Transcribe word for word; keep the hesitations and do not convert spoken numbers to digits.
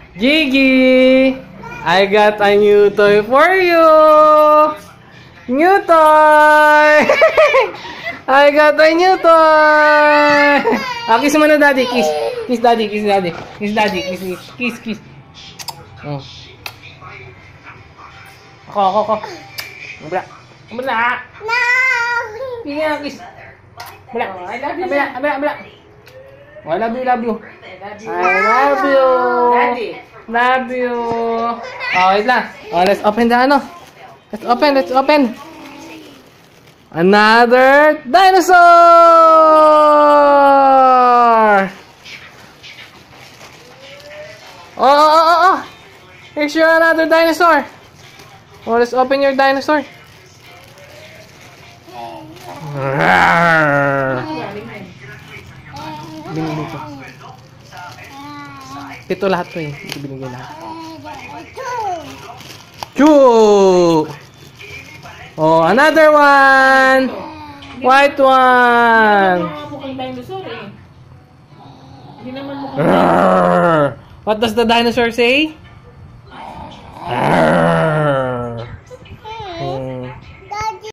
Jiggy, I got a new toy for you. New toy. I got a new toy. Ah, kiss mo na daddy, kiss. Kiss daddy, kiss daddy. Kiss daddy, kiss, kiss, kiss. Oh. Ako, ako, ako. Abla. Abla. No. Sige na, kiss. Abla. I love you. Abla, abla, abla. I love you, love you. I love you. Daddy. Love you. Oh, wait lang. Oh, let's open the ano. Let's open, let's open. Another dinosaur! Oh, oh, oh, oh, oh! Here's your another dinosaur. Oh, let's open your dinosaur. Binili ko. Ito lahat to eh. Ito binigay lahat. Choo! Oh, another one! White one! Mukhang dinosaur eh. Hindi naman mukhang What does the dinosaur say?